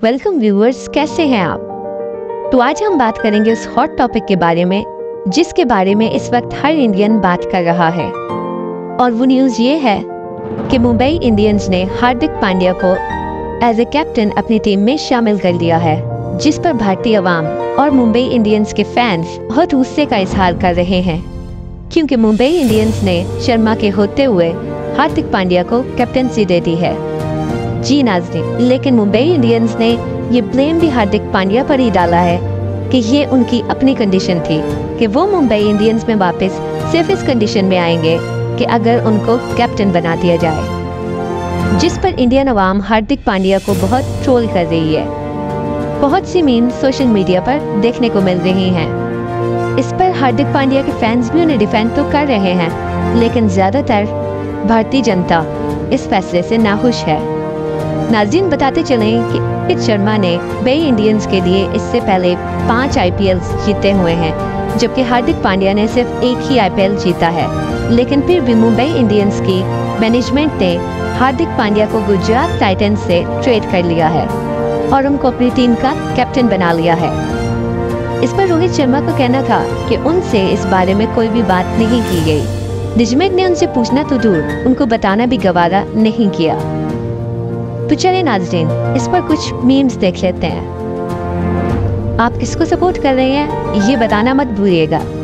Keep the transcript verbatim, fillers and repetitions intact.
Welcome viewers, कैसे हैं आप। तो आज हम बात करेंगे उस हॉट टॉपिक के बारे में जिसके बारे में इस वक्त हर इंडियन बात कर रहा है, और वो न्यूज़ ये है कि मुंबई इंडियंस ने हार्दिक पांड्या को एज ए कैप्टन अपनी टीम में शामिल कर लिया है, जिस पर भारतीय अवाम और मुंबई इंडियंस के फैंस बहुत गुस्से का इजहार कर रहे हैं, क्योंकि मुंबई इंडियंस ने शर्मा के होते हुए हार्दिक पांड्या को कैप्टनसी दे दी है। जी नाज़रीन, लेकिन मुंबई इंडियंस ने ये ब्लेम भी हार्दिक पांड्या पर ही डाला है कि ये उनकी अपनी कंडीशन थी कि वो मुंबई इंडियंस में वापस सिर्फ इस कंडीशन में आएंगे कि अगर उनको कैप्टन बना दिया जाए, जिस पर इंडियन अवाम हार्दिक पांड्या को बहुत ट्रोल कर रही है। बहुत सी मीम्स सोशल मीडिया पर देखने को मिल रही हैं। इस पर हार्दिक पांड्या के फैंस भी उन्हें डिफेंड तो कर रहे हैं, लेकिन ज़्यादातर भारतीय जनता इस फैसले से नाखुश है। नाज़रीन, बताते चलें कि रोहित शर्मा ने मुंबई इंडियंस के लिए इससे पहले पाँच आईपीएल जीते हुए हैं, जबकि हार्दिक पांड्या ने सिर्फ एक ही आईपीएल जीता है। लेकिन फिर भी मुंबई इंडियंस की मैनेजमेंट ने हार्दिक पांड्या को गुजरात टाइटंस से ट्रेड कर लिया है और उनको अपनी टीम का कैप्टन बना लिया है। इस पर रोहित शर्मा का कहना था कि उनसे इस बारे में कोई भी बात नहीं की गई। मैनेजमेंट ने उनसे पूछना तो दूर, उनको बताना भी गवारा नहीं किया। तो चलिए नाज़रीन, इस पर कुछ मीम्स देख लेते हैं। आप किसको सपोर्ट कर रहे हैं ये बताना मत भूलिएगा।